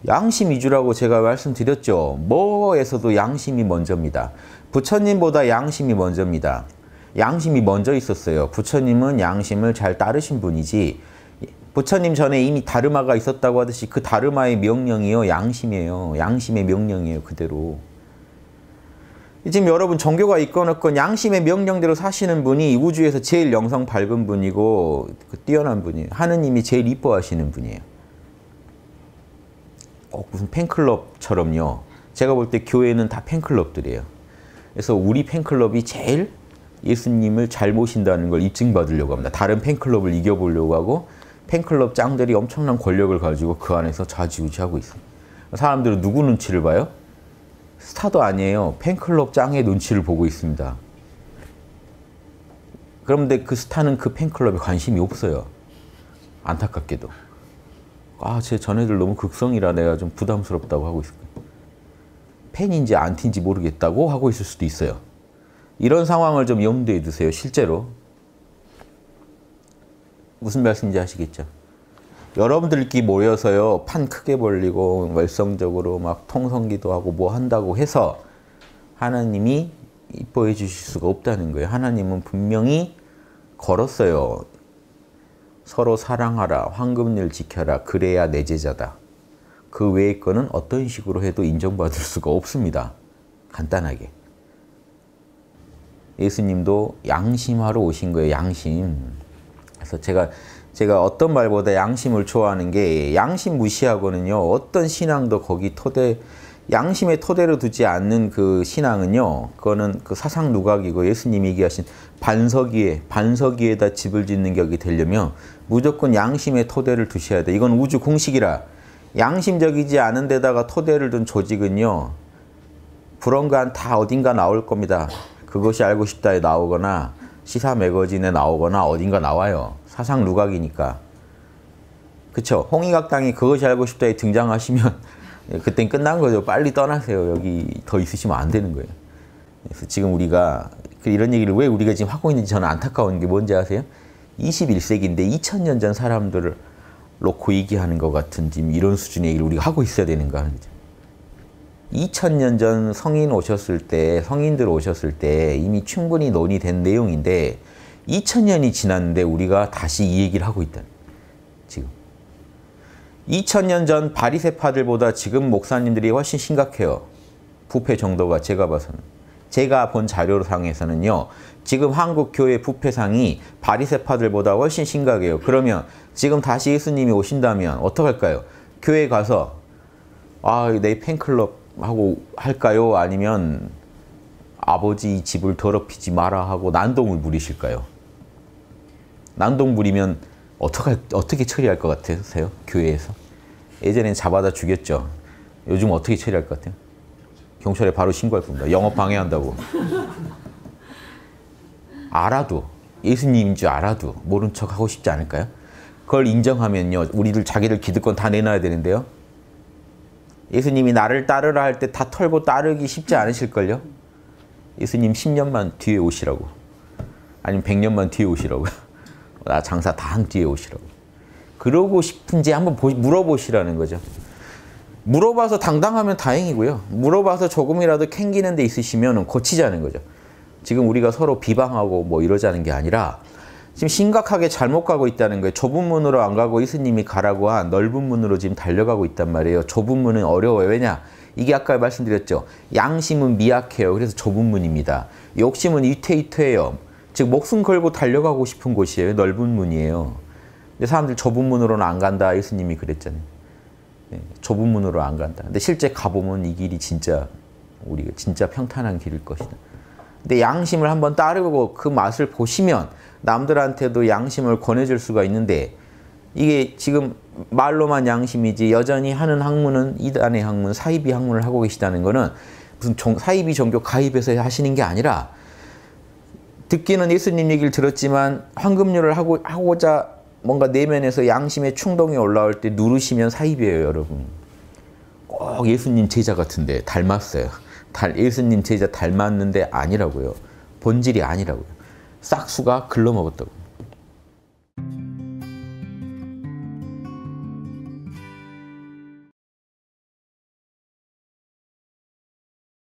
양심 위주라고 제가 말씀드렸죠. 뭐에서도 양심이 먼저입니다. 부처님보다 양심이 먼저입니다. 양심이 먼저 있었어요. 부처님은 양심을 잘 따르신 분이지, 부처님 전에 이미 다르마가 있었다고 하듯이 그 다르마의 명령이요, 양심이에요. 양심의 명령이에요, 그대로. 지금 여러분 종교가 있건 없건 양심의 명령대로 사시는 분이 우주에서 제일 영성 밝은 분이고 뛰어난 분이에요. 하느님이 제일 이뻐하시는 분이에요. 무슨 팬클럽처럼요. 제가 볼 때 교회는 다 팬클럽들이에요. 그래서 우리 팬클럽이 제일 예수님을 잘 모신다는 걸 입증받으려고 합니다. 다른 팬클럽을 이겨보려고 하고 팬클럽 짱들이 엄청난 권력을 가지고 그 안에서 좌지우지하고 있습니다. 사람들은 누구 눈치를 봐요? 스타도 아니에요. 팬클럽 짱의 눈치를 보고 있습니다. 그런데 그 스타는 그 팬클럽에 관심이 없어요. 안타깝게도. 제 전애들 너무 극성이라 내가 좀 부담스럽다고 하고 있을 거예요. 팬인지 안티인지 모르겠다고 하고 있을 수도 있어요. 이런 상황을 좀 염두에 두세요. 실제로. 무슨 말씀인지 아시겠죠? 여러분들끼리 모여서요, 판 크게 벌리고 열성적으로 막 통성기도 하고 뭐 한다고 해서 하나님이 이뻐해 주실 수가 없다는 거예요. 하나님은 분명히 걸었어요. 서로 사랑하라, 황금률 지켜라, 그래야 내 제자다. 그 외의 거는 어떤 식으로 해도 인정받을 수가 없습니다. 간단하게. 예수님도 양심하러 오신 거예요, 양심. 그래서 제가 어떤 말보다 양심을 좋아하는 게, 양심 무시하고는요, 어떤 신앙도 거기 양심의 토대로 두지 않는 그 신앙은요, 그거는 그 사상 누각이고 예수님이 얘기하신 반석 위에다 집을 짓는 격이 되려면 무조건 양심의 토대를 두셔야 돼. 이건 우주 공식이라. 양심적이지 않은 데다가 토대를 둔 조직은요, 불언간 다 어딘가 나올 겁니다. 그것이 알고 싶다에 나오거나 시사 매거진에 나오거나 어딘가 나와요. 사상 누각이니까. 그쵸? 홍익학당이 그것이 알고 싶다에 등장하시면 그땐 끝난 거죠. 빨리 떠나세요. 여기 더 있으시면 안 되는 거예요. 그래서 지금 우리가 이런 얘기를 왜 우리가 지금 하고 있는지 저는 안타까운 게 뭔지 아세요? 21세기인데 2000년 전 사람들을 놓고 얘기하는 것 같은 지금 이런 수준의 얘기를 우리가 하고 있어야 되는가 하는 거죠. 2000년 전 성인들 오셨을 때 이미 충분히 논의된 내용인데 2000년이 지났는데 우리가 다시 이 얘기를 하고 있다는 거예요. 지금. 2000년 전 바리새파들보다 지금 목사님들이 훨씬 심각해요. 부패 정도가 제가 봐서는. 제가 본 자료상에서는요. 지금 한국 교회 부패상이 바리새파들보다 훨씬 심각해요. 그러면 지금 다시 예수님이 오신다면 어떡할까요? 교회 가서 내 팬클럽 하고 할까요? 아니면 아버지 집을 더럽히지 마라 하고 난동을 부리실까요? 난동 부리면 어떻게 처리할 것 같으세요? 교회에서? 예전엔 잡아다 죽였죠. 요즘 어떻게 처리할 것 같아요? 경찰에 바로 신고할 겁니다. 영업 방해한다고. 알아도, 예수님인 줄 알아도 모른 척 하고 싶지 않을까요? 그걸 인정하면요, 우리들 자기들 기득권 다 내놔야 되는데요. 예수님이 나를 따르라 할 때 다 털고 따르기 쉽지 않으실걸요? 예수님 10년만 뒤에 오시라고. 아니면 100년만 뒤에 오시라고. 나 장사 다 한 뒤에 오시라고. 그러고 싶은지 한번 물어보시라는 거죠. 물어봐서 당당하면 다행이고요. 물어봐서 조금이라도 캥기는 데 있으시면 고치자는 거죠. 지금 우리가 서로 비방하고 뭐 이러자는 게 아니라 지금 심각하게 잘못 가고 있다는 거예요. 좁은 문으로 안 가고 예수님이 가라고 한 넓은 문으로 지금 달려가고 있단 말이에요. 좁은 문은 어려워요. 왜냐? 이게 아까 말씀드렸죠. 양심은 미약해요. 그래서 좁은 문입니다. 욕심은 위태위태해요. 즉 목숨 걸고 달려가고 싶은 곳이에요. 넓은 문이에요. 근데 사람들 좁은 문으로는 안 간다. 예수님이 그랬잖아요. 네, 좁은 문으로 안 간다. 근데 실제 가보면 이 길이 진짜 우리가 진짜 평탄한 길일 것이다. 근데 양심을 한번 따르고 그 맛을 보시면 남들한테도 양심을 권해줄 수가 있는데 이게 지금 말로만 양심이지 여전히 하는 학문은 이단의 학문, 사이비 학문을 하고 계시다는 거는 무슨 사이비 종교 가입해서 하시는 게 아니라 듣기는 예수님 얘기를 들었지만 황금률을 하고자 뭔가 내면에서 양심의 충동이 올라올 때 누르시면 사이비예요, 여러분. 꼭 예수님 제자 같은데 닮았어요. 예수님 제자 닮았는데 아니라고요. 본질이 아니라고요. 싹수가 글러먹었다고.